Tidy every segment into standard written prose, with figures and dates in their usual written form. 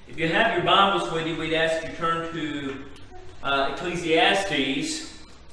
If you have your Bibles with you, we'd ask you to turn to Ecclesiastes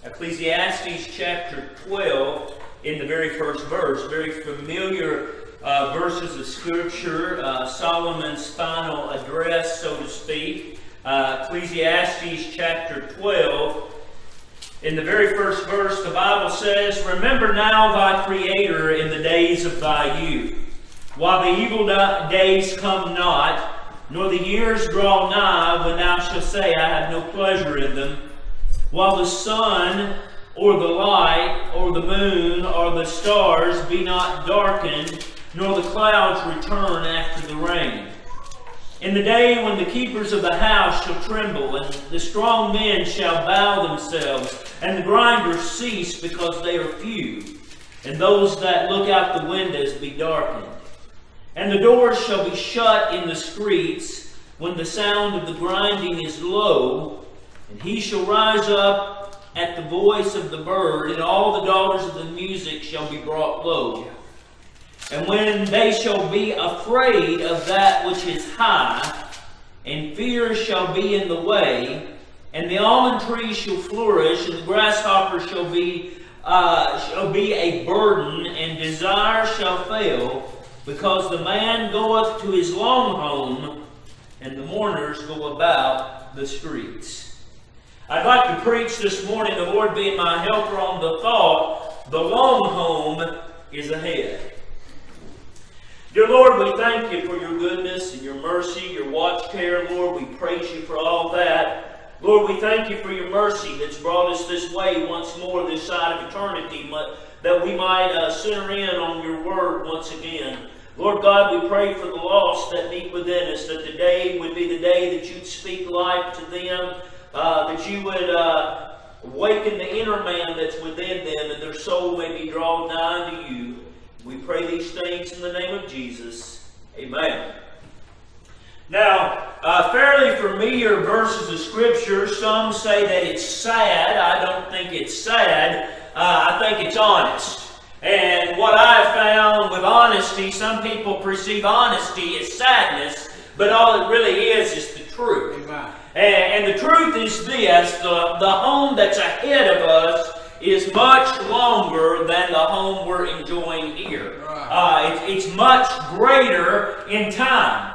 chapter 12 in the very first verse. Very familiar verses of Scripture, Solomon's final address, so to speak. Ecclesiastes chapter 12. In the very first verse, the Bible says, "Remember now thy Creator in the days of thy youth, while the evil days come not, nor the years draw nigh, when thou shalt say, I have no pleasure in them, while the sun, or the light, or the moon, or the stars be not darkened, nor the clouds return after the rain. In the day when the keepers of the house shall tremble, and the strong men shall bow themselves, and the grinders cease because they are few, and those that look out the windows be darkened. And the doors shall be shut in the streets, when the sound of the grinding is low, and he shall rise up at the voice of the bird, and all the daughters of the music shall be brought low. And when they shall be afraid of that which is high, and fear shall be in the way, and the almond tree shall flourish, and the grasshopper shall be a burden, and desire shall fail, because the man goeth to his long home, and the mourners go about the streets." I'd like to preach this morning, the Lord being my helper, on the thought, the long home is ahead. Dear Lord, we thank you for your goodness and your mercy, your watch care, Lord. We praise you for all that. Lord, we thank you for your mercy that's brought us this way once more, this side of eternity, that we might center in on your word once again. Lord God, we pray for the lost that deep within us, that today would be the day that you'd speak life to them, that you would awaken the inner man that's within them, and their soul may be drawn nigh to you. We pray these things in the name of Jesus. Amen. Now, fairly familiar verses of Scripture. Some say that it's sad. I don't think it's sad. I think it's honest. And what I have found with honesty, some people perceive honesty as sadness, but all it really is the truth. Amen. And the truth is this: the home that's ahead of us is much longer than the home we're enjoying here. It's much greater in time.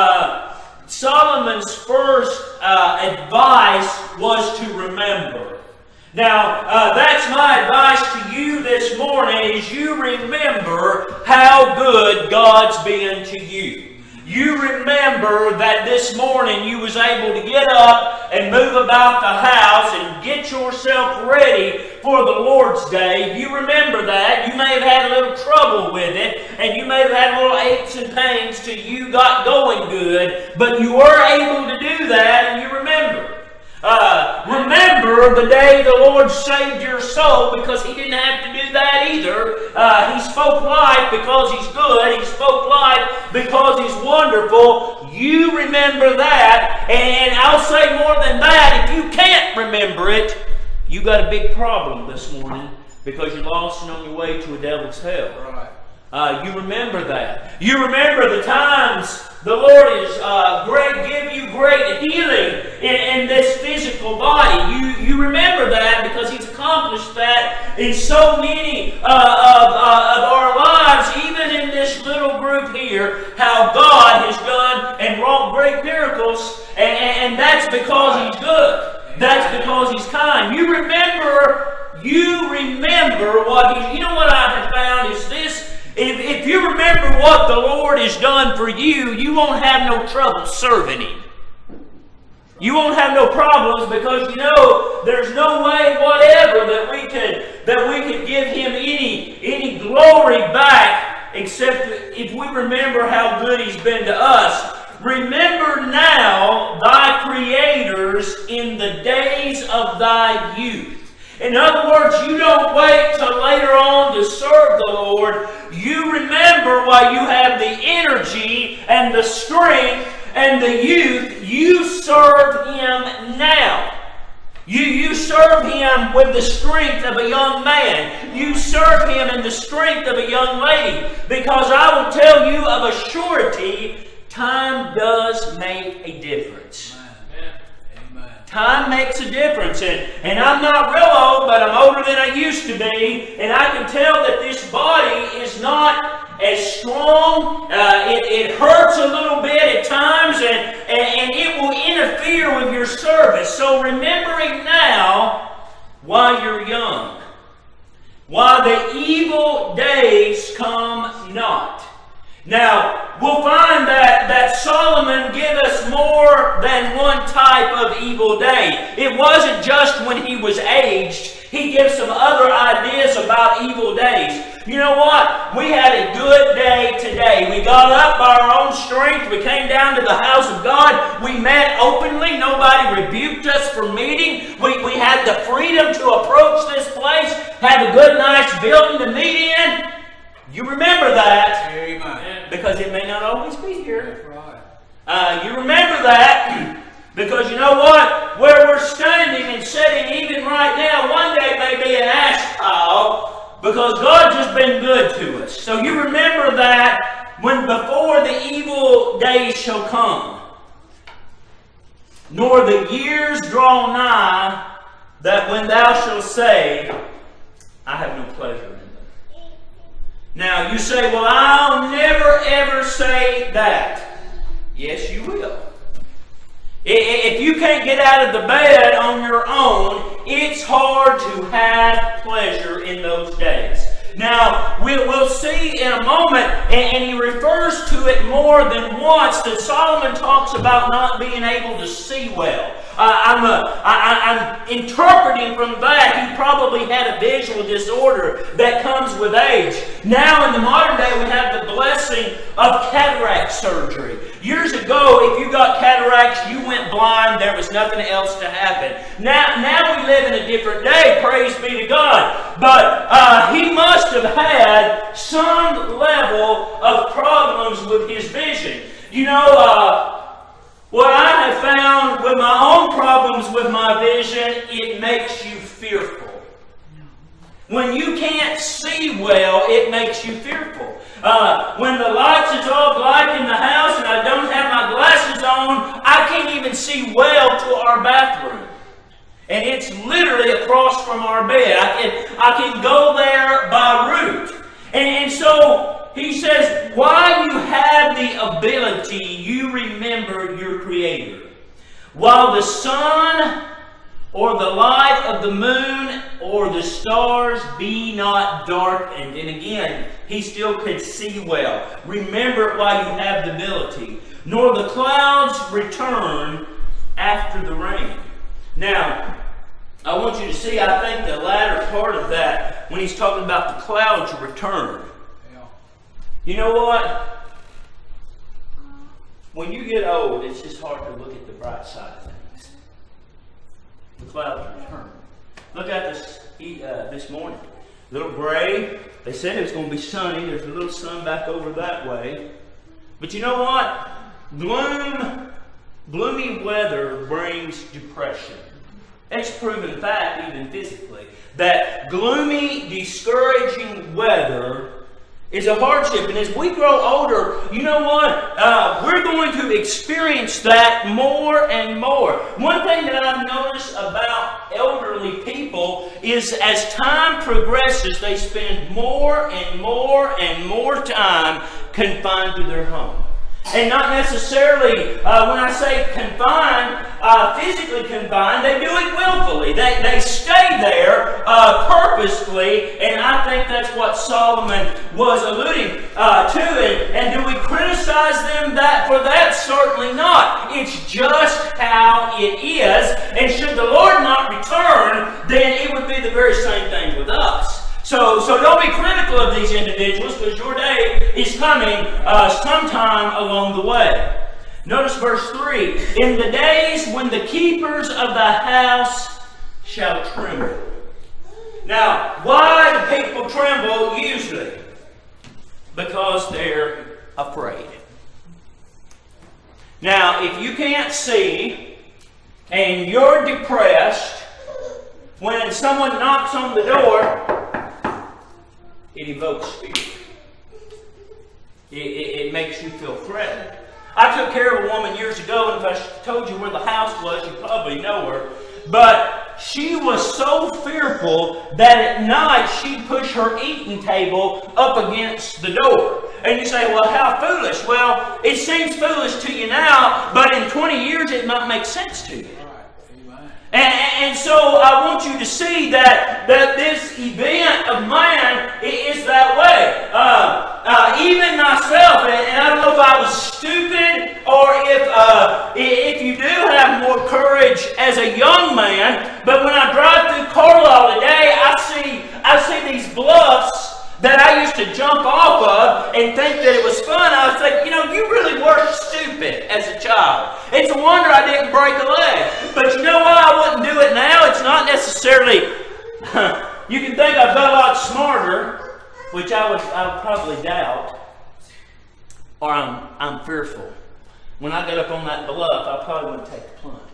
Solomon's first advice was to remember. Now, that's my advice to you this morning, is you remember how good God's been to you. You remember that this morning you was able to get up and move about the house and get yourself ready for the Lord's Day. You remember that. You may have had a little trouble with it, and you may have had little aches and pains till you got going good, but you were able to do that, and you remember. Remember the day the Lord saved your soul, because He didn't have to do that either. He spoke life because He's good. He spoke life because He's wonderful. You remember that, and I'll say more than that. If you can't remember it, you got a big problem this morning, because you're lost and on your way to a devil's hell. Right. You remember that. You remember the times the Lord is give you great healing in this physical body. You remember that, because He's accomplished that in so many of our lives, even in this little group here, how God has done and wrought great miracles, and that's because He's good. That's because He's kind. You remember what He... You know what I have found is this: If you remember what the Lord has done for you, you won't have no trouble serving Him. You won't have no problems, because you know there's no way whatever that we could give Him any glory back, except if we remember how good He's been to us. Remember now thy creators in the days of thy youth. In other words, you don't wait till later on to serve the Lord. You remember while you have the energy and the strength and the youth, you serve Him now. You serve Him with the strength of a young man. You serve Him in the strength of a young lady. Because I will tell you of a surety, time does make a difference. Amen. Time makes a difference. And I'm not real old, but I'm older than I used to be. And I can tell that this body is not as strong. It hurts a little bit at times, and it will interfere with your service. So remembering now while you're young, while the evil days come not. Now, we'll find that Solomon gave us more than one type of evil day. It wasn't just when he was aged. He gives some other ideas about evil days. You know what? We had a good day today. We got up by our own strength. We came down to the house of God. We met openly. Nobody rebuked us for meeting. We had the freedom to approach this place, have a good, nice building to meet in. You remember that. Amen. Because it may not always be here. That's right. You remember that because you know what? Where we're standing and sitting even right now, one day may be an ash pile because God's just been good to us. So you remember that when before the evil days shall come, nor the years draw nigh, that when thou shalt say, I have no pleasure in them. Now you say, well, I'll never ever say that. Yes, you will. If you can't get out of the bed on your own, it's hard to have pleasure in those days. Now, we'll see in a moment, and he refers to it more than once, that Solomon talks about not being able to see well. I'm interpreting from that he probably had a visual disorder that comes with age. Now in the modern day we have the blessing of cataract surgery. Years ago, if you got cataracts, you went blind, there was nothing else to happen. Now we live in a different day, praise be to God. But he must have had some level of problems with his vision. You know, what I have found with my own problems with my vision, it makes you fearful. When you can't see well, it makes you fearful. When the lights is off, like in the house, and I don't have my glasses on, I can't even see well to our bathroom. And it's literally across from our bed. I can go there by route. And so he says, while you have the ability, you remember your Creator. While the sun or the light of the moon or the stars be not darkened. And again, he still could see well. Remember it while you have the ability. Nor the clouds return after the rain. Now, I want you to see, I think the latter part of that, when he's talking about the clouds return. You know what? When you get old, it's just hard to look at the bright side of things. The clouds return. Look at this morning. A little gray. They said it was going to be sunny. There's a little sun back over that way. But you know what? Gloomy weather brings depression. It's proven fact, even physically, that gloomy, discouraging weather is a hardship. And as we grow older, you know what? We're going to experience that more and more. One thing that I've noticed about elderly people is as time progresses, they spend more and more and more time confined to their home. And not necessarily, when I say confined, physically confined, they do it willfully. They stay there purposefully, and I think that's what Solomon was alluding to. And do we criticize them for that? Certainly not. It's just how it is. And should the Lord not return, then it would be the very same thing with us. So don't be critical of these individuals, because your day is coming sometime along the way. Notice verse 3. In the days when the keepers of the house shall tremble. Now, why do people tremble usually? Because they're afraid. Now, if you can't see and you're depressed, when someone knocks on the door, it evokes fear. It makes you feel threatened. I took care of a woman years ago, and if I told you where the house was, you probably know her. But she was so fearful that at night she'd push her eating table up against the door. And you say, well, how foolish? Well, it seems foolish to you now, but in 20 years it might make sense to you. And so I want you to see that this event of man is that way. Even myself, and I don't know if I was stupid or if you do have more courage as a young man, but when I drive through Carlisle today, I see these bluffs that I used to jump off of and think that it was fun. I was thinking, you really were stupid as a child. It's a wonder I didn't break a leg. But you know why I wouldn't do it now? It's not necessarily, you can think I've got a lot smarter, which I would probably doubt, or I'm fearful. When I get up on that bluff, I probably wouldn't take the plunge.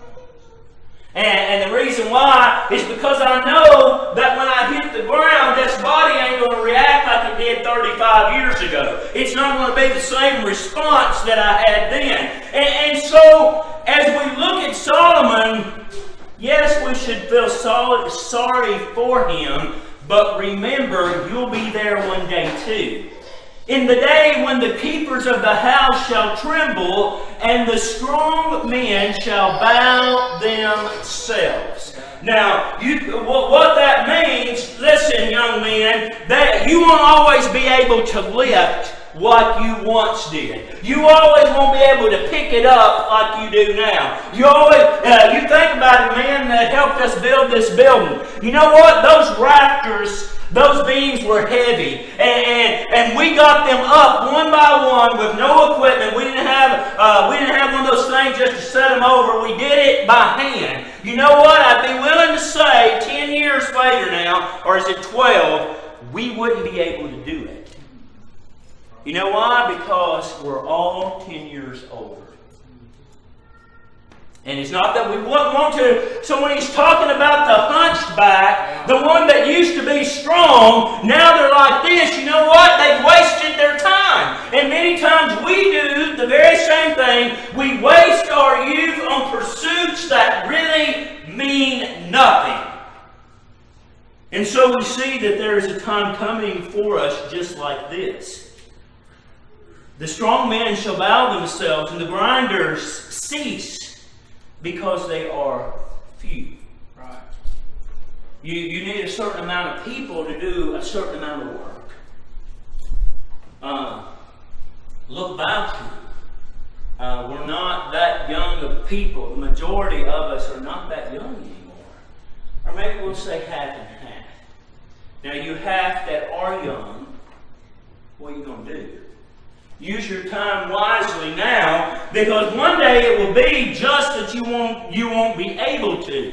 And the reason why is because I know that when I hit the ground, this body ain't going to react like it did 35 years ago. It's not going to be the same response that I had then. And so, as we look at Solomon, yes, we should feel sorry for him, but remember, you'll be there one day too. In the day when the keepers of the house shall tremble, and the strong men shall bow themselves. Now, what that means, listen, young men, that you won't always be able to lift like you once did. You always won't be able to pick it up like you do now. You think about it, man, that helped us build this building. You know what? Those rafters, those beams were heavy, and we got them up one by one with no equipment. We didn't have one of those things just to set them over. We did it by hand. You know what? I'd be willing to say 10 years later now, or is it 12, we wouldn't be able to do it. You know why? Because we're all 10 years older. And it's not that we wouldn't want to. So when he's talking about the hunchback, the one that used to be strong, now they're like this. You know what? They've wasted their time. And many times we do the very same thing. We waste our youth on pursuits that really mean nothing. And so we see that there is a time coming for us just like this. The strong men shall bow themselves, and the grinders cease, because they are few. Right. You need a certain amount of people to do a certain amount of work. Look about you. We're not that young of people. The majority of us are not that young anymore. Or maybe we'll say half and half. Now you half that are young, what are you going to do? Use your time wisely now, because one day it will be just that you won't be able to.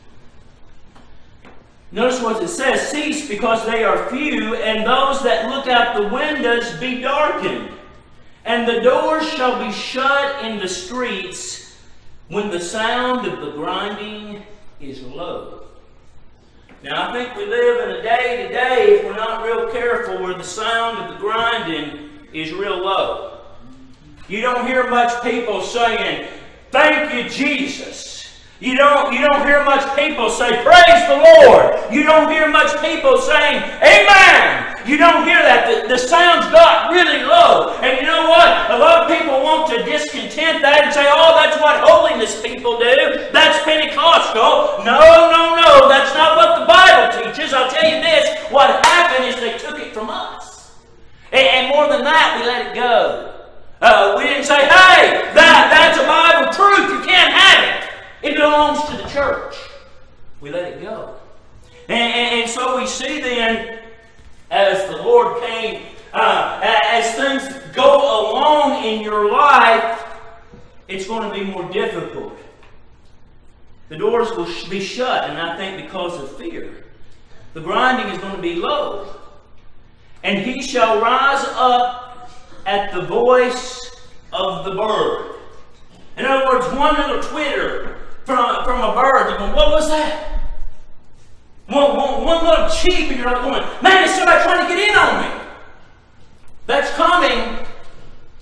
Notice what it says, cease because they are few, and those that look out the windows be darkened. And the doors shall be shut in the streets when the sound of the grinding is low. Now I think we live in a day today, if we're not real careful, where the sound of the grinding is real low. You don't hear much people saying, "Thank you, Jesus." You don't hear much people say, "Praise the Lord." You don't hear much people saying, "Amen." You don't hear that. The sound's got really low. And you know what? A lot of people want to discontent that and say, "Oh, that's what holiness people do. That's Pentecostal." No. That's not what the Bible teaches. I'll tell you this. What happened is they took it from us. And more than that, we let it go. We didn't say, "Hey, that's a Bible truth. You can't have it. It belongs to the church." We let it go. And so we see then, as the Lord came, as things go along in your life, it's going to be more difficult. The doors will be shut, and I think because of fear. The grinding is going to be low. And he shall rise up at the voice of the bird. In other words, one little twitter from a bird. You're going, "What was that?" One little cheep, and you're like going, "Man, is somebody trying to get in on me?" That's coming if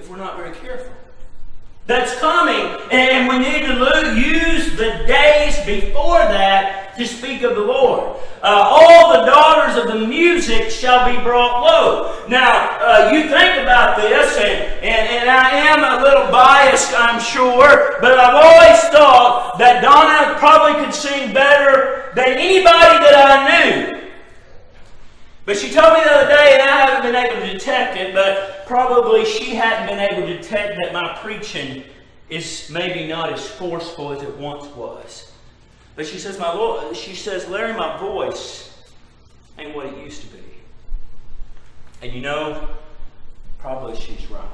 we're not very careful. That's coming, and we need to use the days before that to speak of the Lord. All the daughters of the music shall be brought low. Now, you think about this, and I am a little biased, I'm sure, but I've always thought that Donna probably could sing better than anybody that I knew. But she told me the other day, and I haven't been able to detect it, but probably she hadn't been able to detect that my preaching is maybe not as forceful as it once was. But she says, Larry, my voice ain't what it used to be. And you know, probably she's right.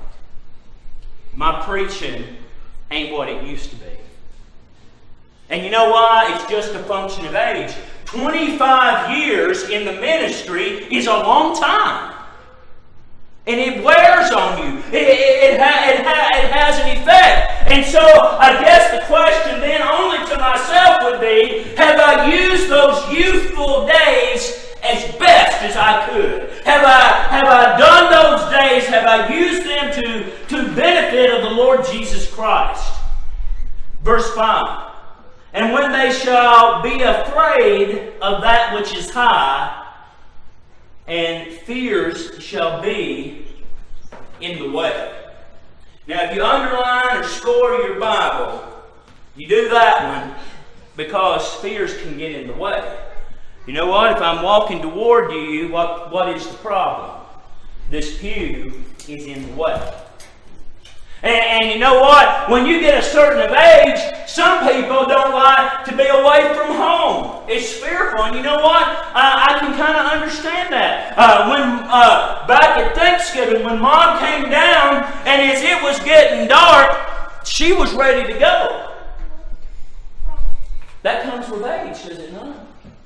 My preaching ain't what it used to be. And you know why? It's just a function of age. 25 years in the ministry is a long time. And it wears on you. It has an effect. And so I guess the question then only to myself would be, have I used those youthful days as best as I could? Have I done those days, have I used them to benefit of the Lord Jesus Christ? Verse 5. And when they shall be afraid of that which is high, and fears shall be in the way. Now, if you underline or score your Bible, you do that one because fears can get in the way. You know what? If I'm walking toward you, what is the problem? This pew is in the way. And you know what? When you get a certain of age, some people don't like to be away from home. It's fearful. And you know what? I can kind of understand that. Back at Thanksgiving, when Mom came down, and as it was getting dark, she was ready to go. That comes with age, does it not?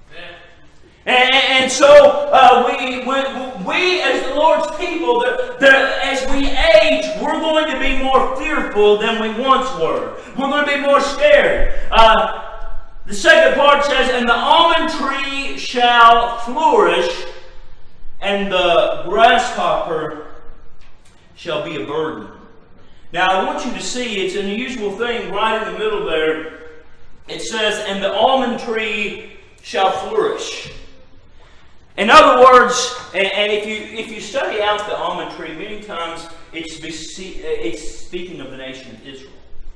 And so we as the Lord's people, as we age, we're going to be more fearful than we once were. We're going to be more scared. The second part says, and the almond tree shall flourish, and the grasshopper shall be a burden. Now I want you to see, it's an unusual thing right in the middle there. It says, and the almond tree shall flourish. In other words, and if you study out the almond tree, many times it's speaking of the nation of Israel.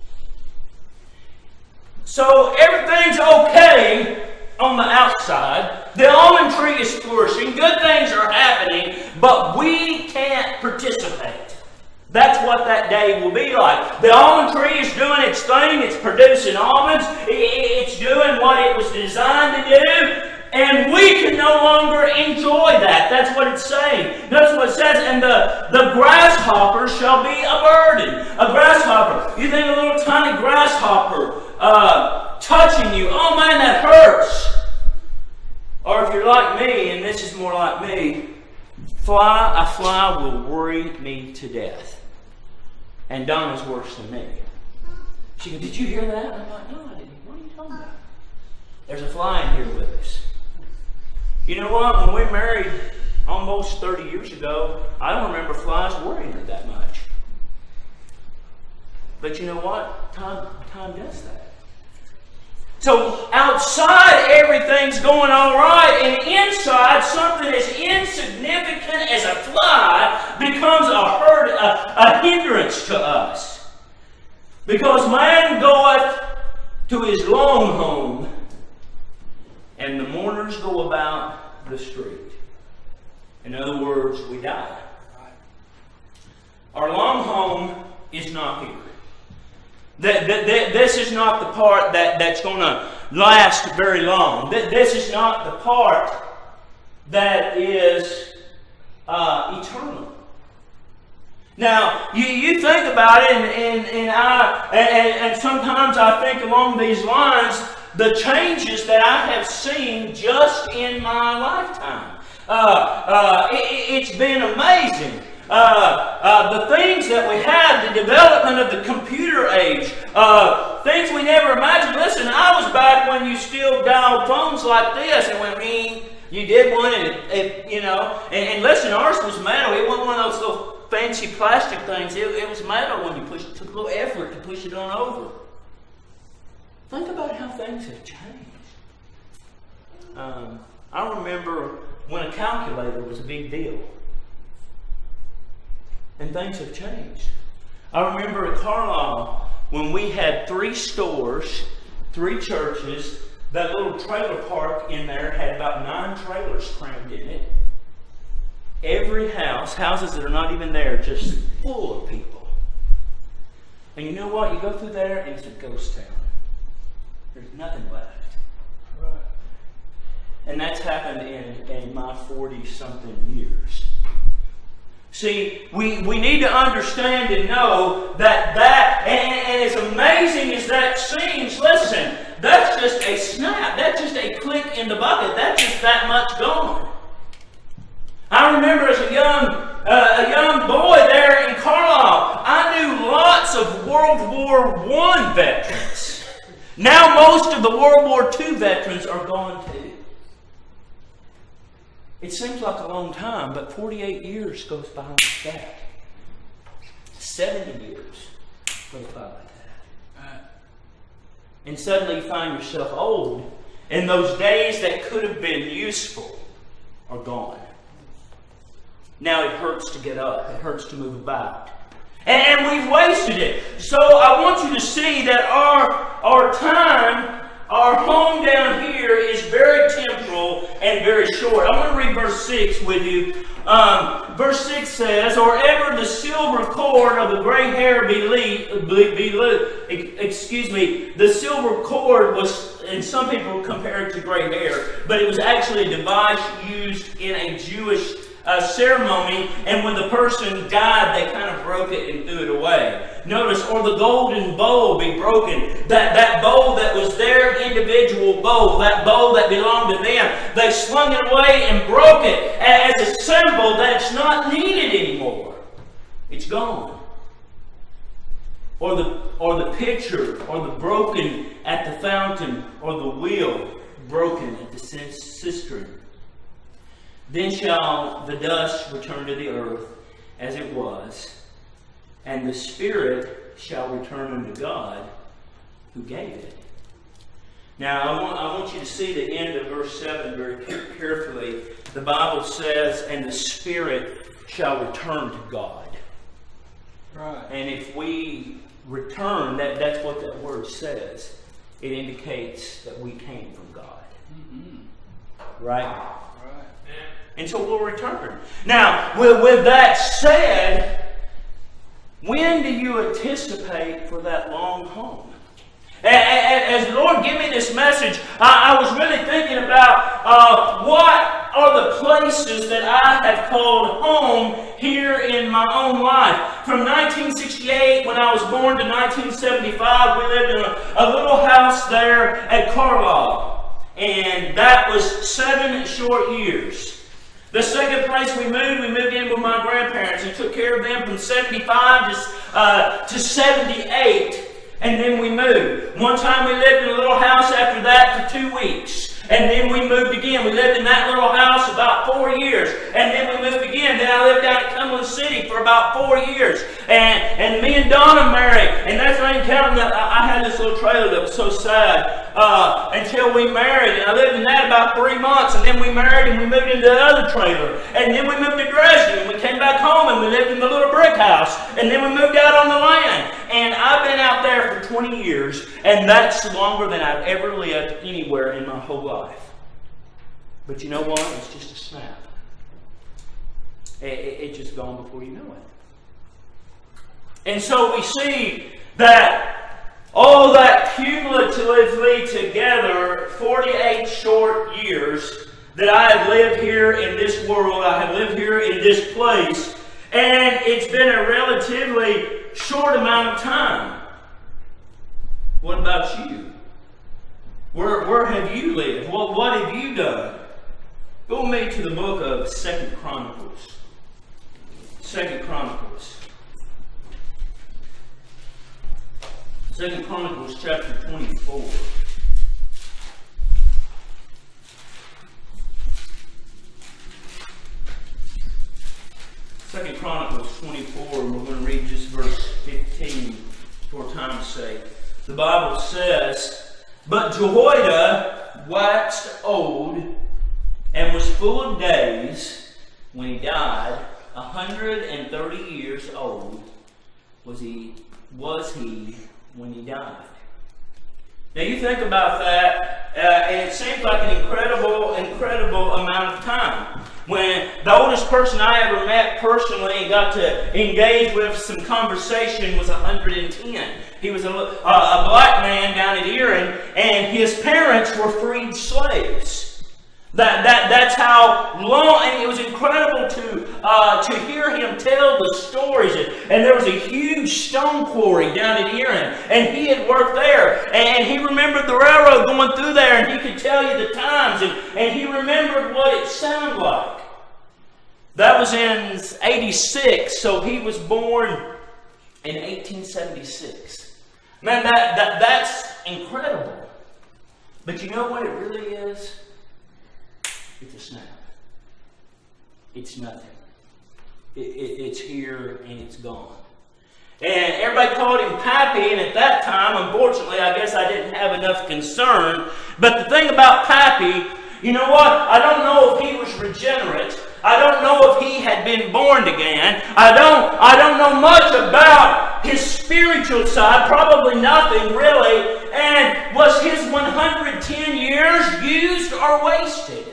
So everything's okay on the outside. The almond tree is flourishing. Good things are happening, but we can't participate. That's what that day will be like. The almond tree is doing its thing. It's producing almonds. It's doing what it was designed to do. And we can no longer enjoy that. That's what it's saying. That's what it says. And the grasshopper shall be a burden. A grasshopper. You think a little tiny grasshopper touching you. Oh man, that hurts. Or if you're like me, and this is more like me, a fly will worry me to death. And Donna's worse than me. She goes, did you hear that? I'm like, no, I didn't. What are you talking about? There's a fly in here with us. You know what? When we married almost 30 years ago, I don't remember flies worrying her that much. But you know what? Time does that. So outside everything's going all right, and inside something as insignificant as a fly becomes a hindrance to us. Because man goeth to his long home, and the mourners go about the street. In other words, we die. Our long home is not here. This is not the part that's going to last very long. This is not the part that is eternal. Now, you think about it, and sometimes I think along these lines, the changes that I have seen just in my lifetime. It's been amazing. The things that we had, the development of the computer age, things we never imagined. Listen, I was back when you still dialed phones like this, and when you did one, and listen, ours was metal. It wasn't one of those little fancy plastic things. It was metal when you pushed it. It took a little effort to push it on over. Think about how things have changed. I remember when a calculator was a big deal. And things have changed. I remember at Carlisle when we had 3 stores, 3 churches. That little trailer park in there had about 9 trailers crammed in it. Every houses that are not even there, just full of people. And you know what? You go through there and it's a ghost town. There's nothing left. Right. And that's happened in my 40-something years. See, we need to understand and know that and as amazing as that seems, listen, that's just a snap. That's just a click in the bucket. That's just that much gone. I remember as a young boy there in Carlisle, I knew lots of World War I veterans. Now most of the World War II veterans are gone too. It seems like a long time, but 48 years goes by like that. 70 years goes by like that. And suddenly you find yourself old, and those days that could have been useful are gone. Now it hurts to get up. It hurts to move about. And we've wasted it. So I want you to see that our time, our home down here is very temporal and very short. I'm going to read verse 6 with you. Verse 6 says, "Or ever the silver cord of the gray hair the silver cord was, and some people compare it to gray hair, but it was actually a device used in a Jewish ceremony, and when the person died, they kind of broke it and threw it away. Notice, or the golden bowl be broken. That bowl that was their individual bowl, that bowl that belonged to them, they slung it away and broke it as a symbol that it's not needed anymore. It's gone. Or the pitcher, or the broken at the fountain, or the wheel broken at the cistern. Then shall the dust return to the earth as it was, and the spirit shall return unto God who gave it." Now, I want you to see the end of verse 7 very carefully. The Bible says, "And the spirit shall return to God." Right. And if we return, that's what that word says. It indicates that we came from God. Mm-hmm. Right? And so we'll return. Now, with that said, when do you anticipate for that long home? As the Lord gave me this message, I was really thinking about what are the places that I have called home here in my own life. From 1968, when I was born, to 1975, we lived in a little house there at Carlisle. And that was 7 short years. The second place we moved in with my grandparents and took care of them from 75 to 78, and then we moved. One time we lived in a little house after that for 2 weeks. And then we moved again. We lived in that little house about 4 years. And then we moved again. Then I lived down at Cumberland City for about 4 years. And me and Donna married. And that's not even counting that I had this little trailer that was so sad until we married. And I lived in that about 3 months. And then we married and we moved into the other trailer. And then we moved to Dresden. And we came back home and we lived in the little brick house. And then we moved out on the land. And I've been out there for 20 years. And that's longer than I've ever lived anywhere in my whole life. But you know what? It's just a snap. It's just gone before you know it. And so we see that all that cumulatively together, 48 short years that I have lived here in this world, I have lived here in this place, and it's been a relatively short amount of time. What about you? Where have you lived? What have you done? Go with me to the book of 2 Chronicles. 2 Chronicles. 2 Chronicles chapter 24. 2 Chronicles 24, and we're going to read just verse 15 for time's sake. The Bible says, "But Jehoiada waxed old and was full of days when he died. 130 years old was he when he died." Now you think about that, and it seems like an incredible amount of time. When the oldest person I ever met personally and got to engage with some conversation was 110. He was a black man down at Erin, and his parents were freed slaves. That's how long, and it was incredible to hear him tell the stories. And there was a huge stone quarry down at Erin, and he had worked there, and he remembered the railroad going through there, and he could tell you the times, and he remembered what it sounded like. That was in 86, so he was born in 1876. Man, that's incredible. But you know what it really is? It's a snap. It's nothing. It's here and it's gone. And everybody called him Pappy, and at that time, unfortunately, I guess I didn't have enough concern. But the thing about Pappy, you know what? I don't know if he was regenerate. I don't know if he had been born again. I don't know much about his spiritual side. Probably nothing, really. And was his 110 years used or wasted?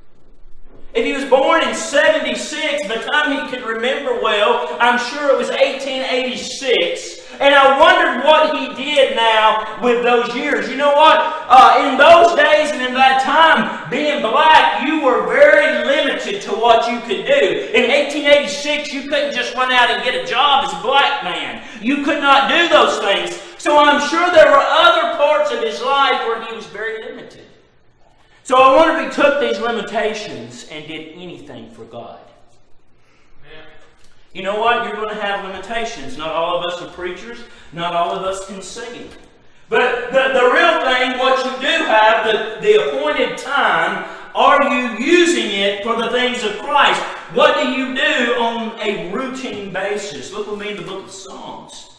If he was born in 76, by the time he could remember well, I'm sure it was 1886. And I wondered what he did now with those years. You know what? In those days and in that time, being black, you were very limited to what you could do. In 1886, you couldn't just run out and get a job as a black man. You could not do those things. So I'm sure there were other parts of his life where he was very limited. So I wonder if he took these limitations and did anything for God. Yeah. You know what? You're going to have limitations. Not all of us are preachers. Not all of us can sing. But the real thing, what you do have, the appointed time, are you using it for the things of Christ? What do you do on a routine basis? Look with me in the book of Psalms.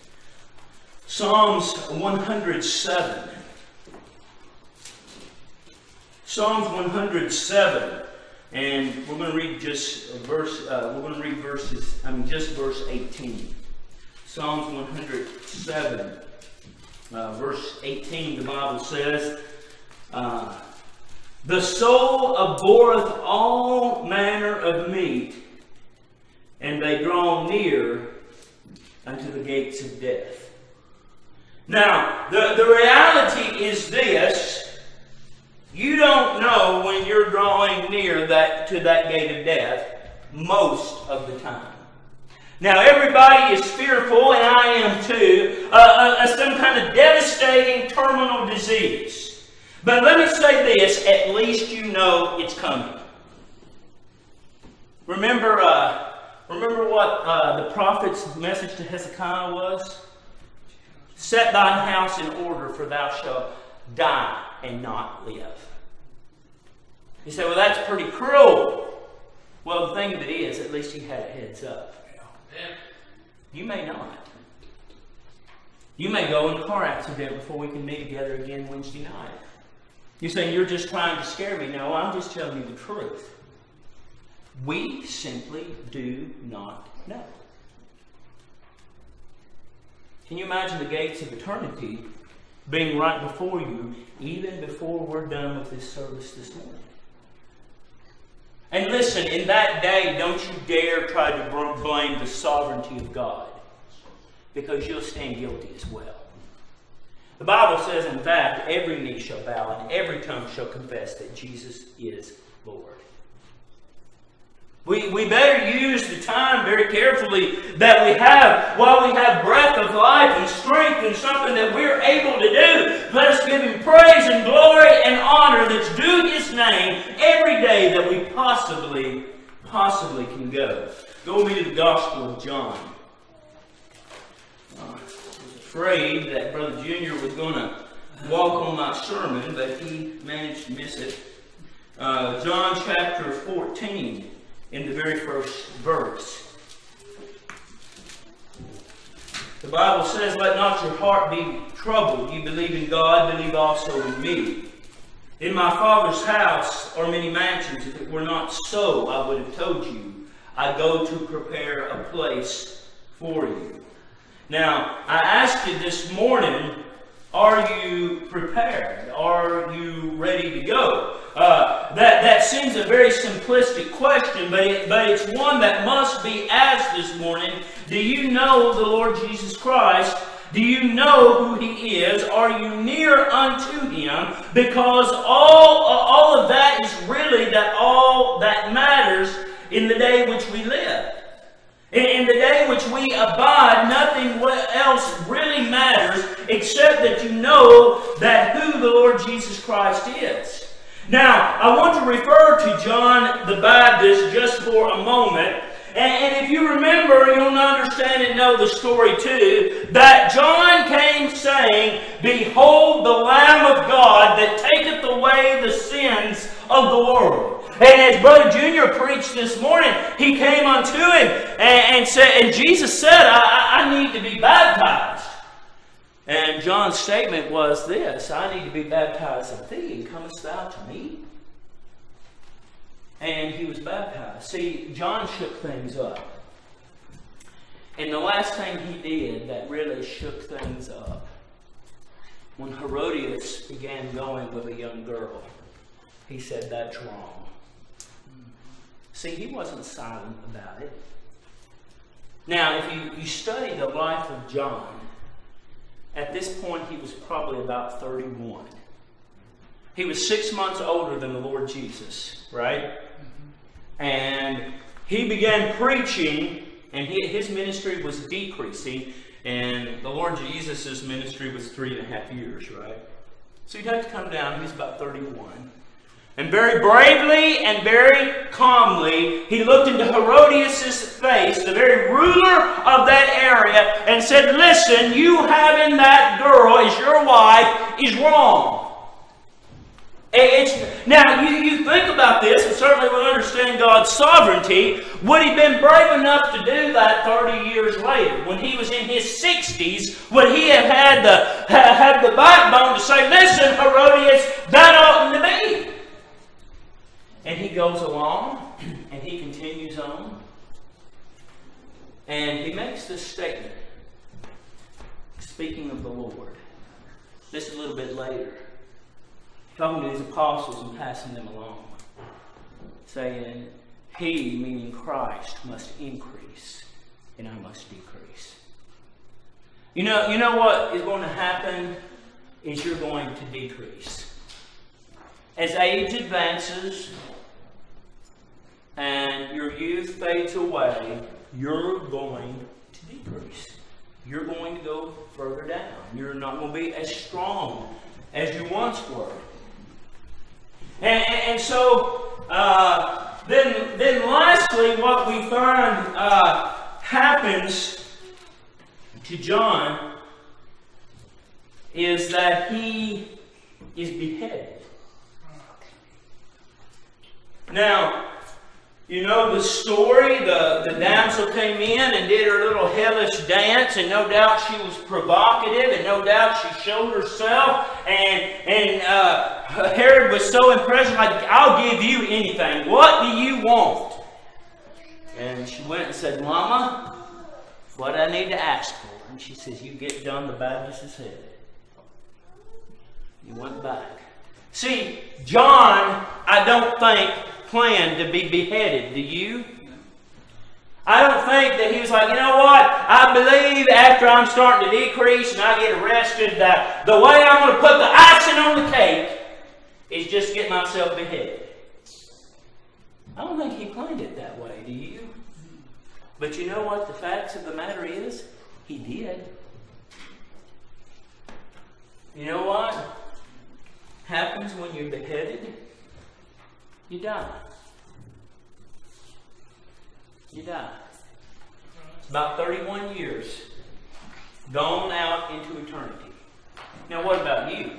Psalms 107. Psalms 107, and we're going to read just verse 18. Psalms 107, verse 18. The Bible says, "The soul abhorreth all manner of meat, and they draw near unto the gates of death." Now, the reality is this. You don't know when you're drawing near to that gate of death most of the time. Now, everybody is fearful, and I am too, of some kind of devastating terminal disease. But let me say this, at least you know it's coming. Remember what the prophet's message to Hezekiah was? "Set thine house in order, for thou shalt die and not live." You say, well, that's pretty cruel. Well, the thing of it is, at least he had a heads up. You may not. You may go in a car accident before we can meet together again Wednesday night. You're saying, you're just trying to scare me. No, I'm just telling you the truth. We simply do not know. Can you imagine the gates of eternity being right before you, even before we're done with this service this morning? And listen, in that day, don't you dare try to blame the sovereignty of God, because you'll stand guilty as well. The Bible says, in fact, every knee shall bow and every tongue shall confess that Jesus is Lord. We better use the time very carefully that we have while we have breath of life and strength and something that we're able to do. Let us give Him praise and glory and honor that's due His name every day that we possibly can go. Go with me to the Gospel of John. I was afraid that Brother Junior was going to walk on my sermon, but he managed to miss it. John chapter 14. In the very first verse. The Bible says, let not your heart be troubled. You believe in God, believe also in me. In my Father's house are many mansions. If it were not so, I would have told you. I go to prepare a place for you. Now, I asked you this morning, are you prepared? Are you ready to go? That seems a very simplistic question, but it's one that must be asked this morning. Do you know the Lord Jesus Christ? Do you know who He is? Are you near unto Him? Because all of that is really all that matters in the day which we live. In the day which we abide, nothing else really matters except that you know that who the Lord Jesus Christ is. Now, I want to refer to John the Baptist just for a moment. And if you remember, you'll understand and know the story too, that John came saying, Behold the Lamb of God that taketh away the sins of the world. And as Brother Junior preached this morning, he came unto him and said, and Jesus said, I need to be baptized. And John's statement was this, I need to be baptized of thee, and comest thou to me? And he was baptized. See, John shook things up. And the last thing he did that really shook things up, when Herodias began going with a young girl, he said, that's wrong. See, he wasn't silent about it. Now, if you study the life of John, at this point he was probably about 31. He was 6 months older than the Lord Jesus, right? And he began preaching, and his ministry was decreasing, and the Lord Jesus' ministry was 3.5 years, right? So you'd have to come down, he was about 31. And very bravely and very calmly, he looked into Herodias' face, the very ruler of that area, and said, listen, you having that girl as your wife is wrong. Now, you think about this, and certainly we understand God's sovereignty. Would he have been brave enough to do that 30 years later? When he was in his 60s, would he have had the backbone to say, listen, Herodias, that oughtn't to be? And he goes along, and he continues on. And he makes this statement, speaking of the Lord. This is a little bit later. Talking to his apostles and passing them along. Saying, he, meaning Christ, must increase, and I must decrease. You know what is going to happen is you're going to decrease. As age advances and your youth fades away, you're going to decrease. You're going to go further down. You're not going to be as strong as you once were. And so, then lastly, what we find happens to John is that he is beheaded. Now, you know the story, the damsel came in and did her little hellish dance, and no doubt she was provocative, and no doubt she showed herself, and Herod was so impressed, like, I'll give you anything. What do you want? And she went and said, Mama, what I need to ask for? And she says, you get John the Baptist's head. He went back. See, John, I don't think, planned to be beheaded. Do you? I don't think that he was like, you know what? I believe after I'm starting to decrease and I get arrested, that the way I'm going to put the icing on the cake is just get myself beheaded. I don't think he planned it that way. Do you? But you know what the facts of the matter is? He did. You know what happens when you're beheaded? You die. You die. It's about 31 years gone out into eternity. Now, what about you?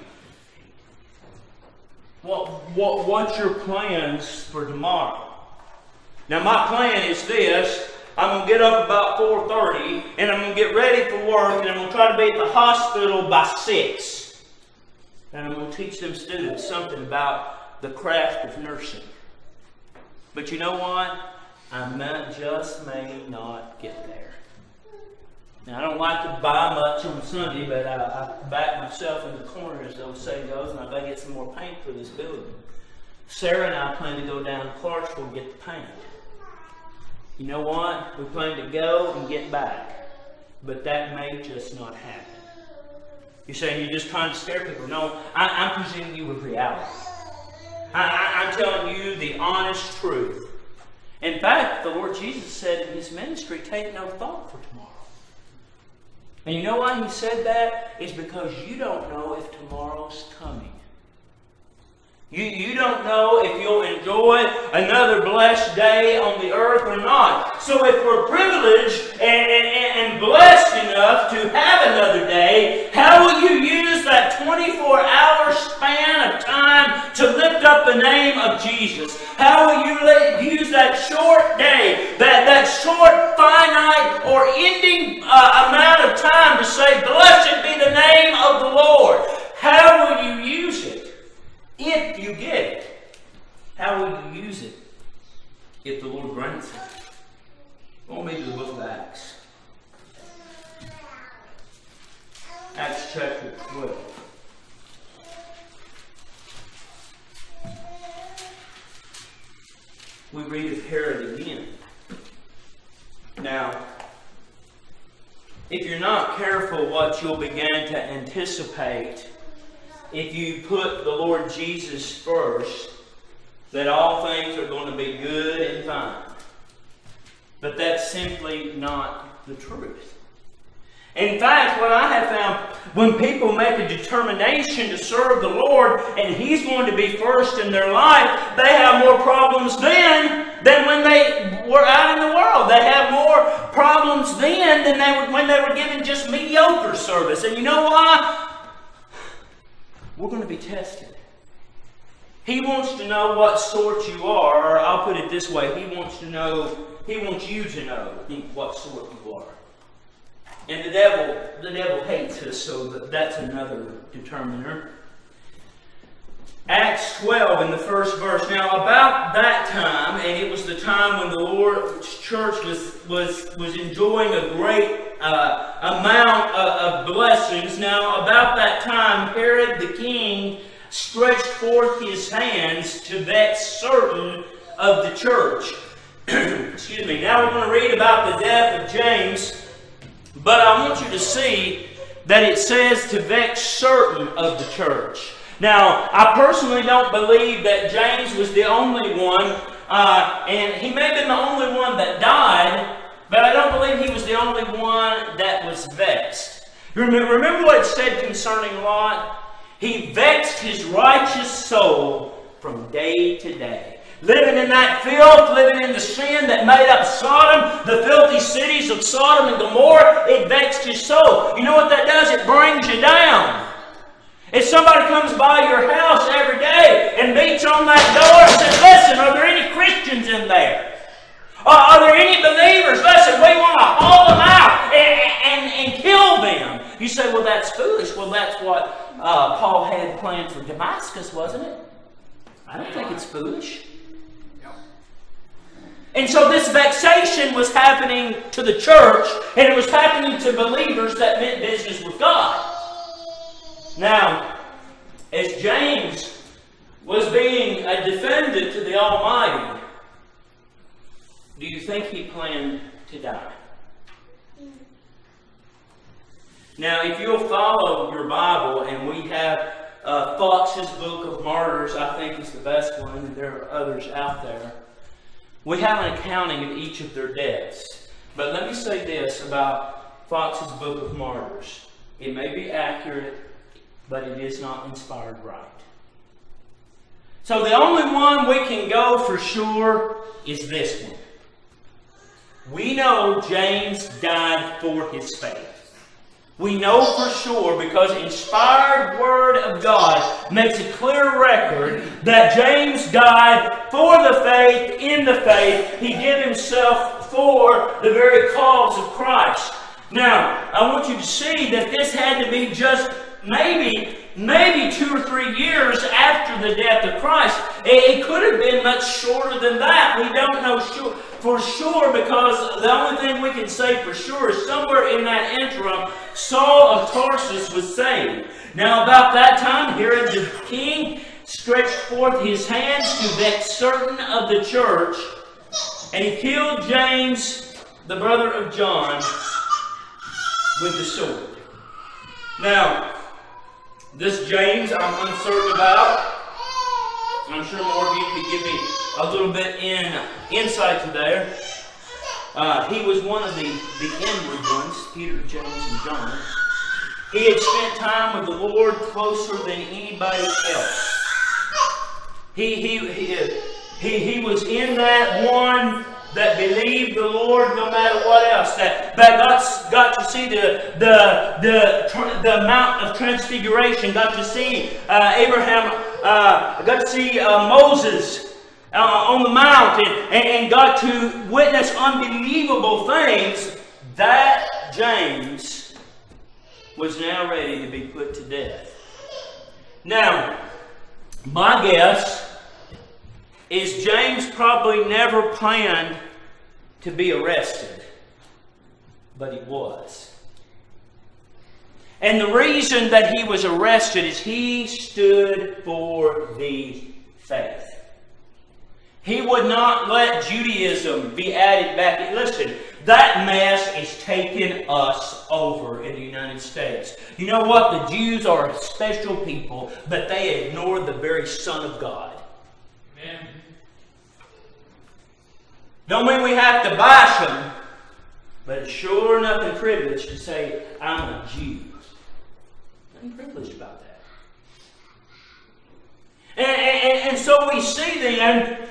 What's your plans for tomorrow? Now, my plan is this. I'm going to get up about 4:30, and I'm going to get ready for work, and I'm going to try to be at the hospital by 6. And I'm going to teach them students something about the craft of nursing. But you know what? I may not get there. Now, I don't like to buy much on Sunday, but I back myself in the corner, as the old saying goes, and I better get some more paint for this building. Sarah and I plan to go down to Clarksville and get the paint. You know what? We plan to go and get back. But that may just not happen. You're saying you're just trying to scare people. No, I'm presenting you with reality. I'm telling you the honest truth. In fact, the Lord Jesus said in His ministry, take no thought for tomorrow. And you know why He said that? It's because you don't know if tomorrow's coming. You don't know if you'll enjoy another blessed day on the earth or not. So if we're privileged and blessed enough to have another day, how will you use that 24-hour span of time to lift up the name of Jesus? How will you use that short day, that short, finite, or ending amount of time to say, blessed be the name of the Lord? How will you use it? If you get it, how will you use it if the Lord grants it? Go me to the book of Acts. Acts chapter 12. We read of Herod again. Now, if you're not careful, what you'll begin to anticipate, if you put the Lord Jesus first, that all things are going to be good and fine. But that's simply not the truth. In fact, what I have found, when people make a determination to serve the Lord and He's going to be first in their life, they have more problems then than when they were out in the world. They have more problems then than they would when they were given just mediocre service. And you know why? We're going to be tested. He wants to know what sort you are, or I'll put it this way, He wants you to know what sort you are. And the devil hates us, so that's another determiner. Acts 12 in the first verse. Now about that time, and it was the time when the Lord's church was enjoying a great amount of blessings. Now about that time, Herod the king stretched forth his hands to vex certain of the church. Excuse me. Now we're going to read about the death of James. But I want you to see that it says to vex certain of the church. Now, I personally don't believe that James was the only one, and he may have been the only one that died, but I don't believe he was the only one that was vexed. Remember what it said concerning Lot? He vexed his righteous soul from day to day. Living in that filth, living in the sin that made up Sodom, the filthy cities of Sodom and Gomorrah, it vexed his soul. You know what that does? It brings you down. If somebody comes by your house every day and beats on that door and says, listen, are there any Christians in there? Are there any believers? Listen, we want to haul them out and kill them. You say, well, that's foolish. Well, that's what Paul had planned for Damascus, wasn't it? I don't think it's foolish. And so this vexation was happening to the church, and it was happening to believers that meant business with God. Now, as James was being a defendant to the Almighty, do you think he planned to die? Now, if you'll follow your Bible, and we have Fox's Book of Martyrs, I think is the best one, and there are others out there. We have an accounting of each of their deaths. But let me say this about Fox's Book of Martyrs. It may be accurate, but it is not inspired right. So the only one we can go for sure is this one. We know James died for his faith. We know for sure because inspired Word of of God makes a clear record that James died for the faith, in the faith. He gave himself for the very cause of Christ. Now, I want you to see that this had to be just maybe 2 or 3 years after the death of Christ. It could have been much shorter than that. We don't know for sure, because the only thing we can say for sure is somewhere in that interim, Saul of Tarsus was saved. Now, about that time, Herod the king stretched forth his hands to vex certain of the church, and he killed James, the brother of John, with the sword. Now, this James, I'm uncertain about. I'm sure more of you could give me a little bit insight to there. He was one of the inward ones, Peter, James, and John. He had spent time with the Lord closer than anybody else. He was in that one that believed the Lord no matter what else. That got to see the Mount of Transfiguration. Got to see Abraham. Got to see Moses on the mount, and got to witness unbelievable things. That James was now ready to be put to death. Now, my guess is James probably never planned to be arrested, but he was. And the reason that he was arrested is he stood for the faith. He would not let Judaism be added back. Listen, that mess is taking us over in the United States. You know what? The Jews are a special people, but they ignored the very Son of God. Amen. Don't mean we have to bash them, but it's sure nothing privileged to say, I'm a Jew. Nothing privileged about that. And so we see then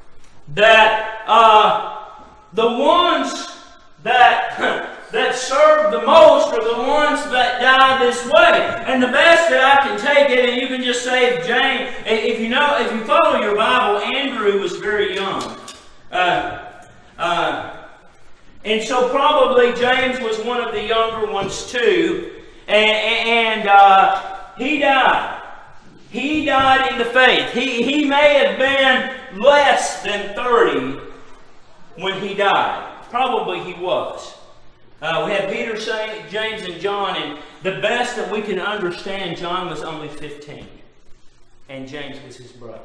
that the ones that serve the most are the ones that die this way. And the best that I can take it, and you can just say, James, if you follow your Bible, Andrew was very young. And so probably James was one of the younger ones too. And he died. He died in the faith. He may have been less than 30 when he died. Probably he was. We have Peter, James, and John, and the best that we can understand, John was only 15. And James was his brother.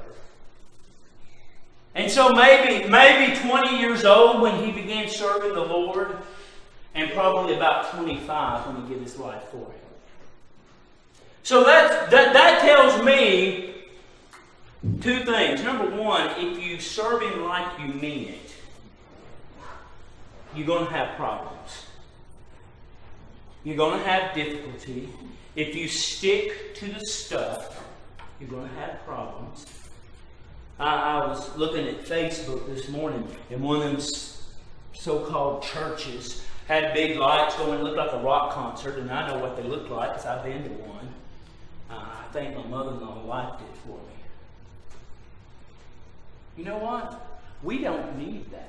And so maybe 20 years old when he began serving the Lord, and probably about 25 when he gave his life for him. So that tells me two things. Number one, if you serve him like you mean it, you're going to have problems. You're going to have difficulty. If you stick to the stuff, you're going to have problems. I was looking at Facebook this morning, and one of them so-called churches had big lights going. It looked like a rock concert, and I know what they look like because I've been to one. I think my mother-in-law liked it for me. You know what? We don't need that.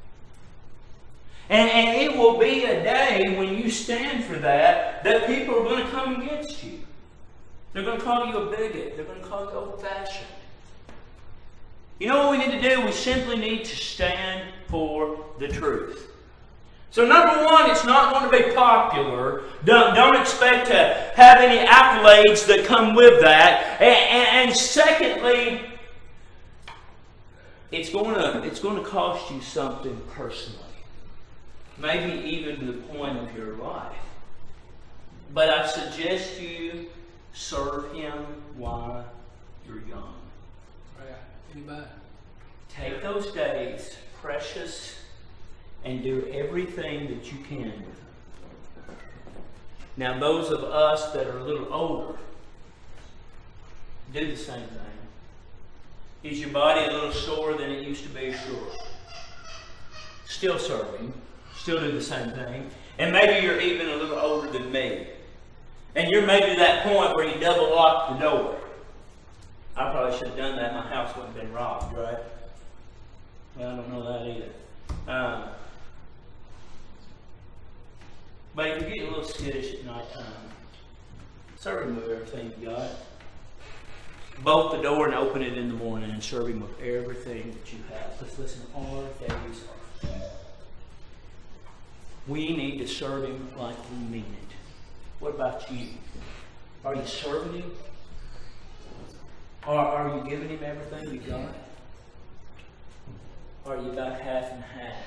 And it will be a day when you stand for that people are going to come against you. They're going to call you a bigot. They're going to call you old-fashioned. You know what we need to do? We simply need to stand for the truth. So number one, it's not going to be popular. Don't expect to have any accolades that come with that. And secondly, it's going to cost you something personally. Maybe even to the point of your life. But I suggest you serve him while you're young. Anybody? Take those days, precious, and do everything that you can with them. Now, those of us that are a little older, do the same thing. Is your body a little sore than it used to be? Sure. Still serving. Still do the same thing. And maybe you're even a little older than me. And you're maybe to that point where you double lock the door. I probably should have done that. My house wouldn't have been robbed, right? Well, I don't know that either. But if you get a little skittish at night time, serve Him with everything you got. Bolt the door and open it in the morning and serve Him with everything that you have. Because listen, our days are few. We need to serve Him like we mean it. What about you? Are you serving Him? Or are you giving Him everything you got? Or are you about half and half?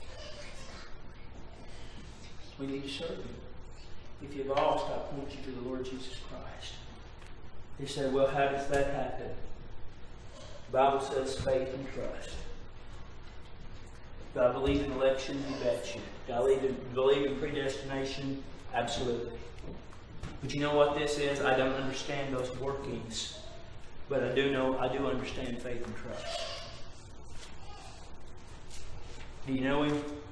We need to serve Him. If you're lost, I point you to the Lord Jesus Christ. You say, well, how does that happen? The Bible says faith and trust. Do I believe in election? You bet you. Do I believe in predestination? Absolutely. But you know what this is? I don't understand those workings. But I do understand faith and trust. Do you know Him?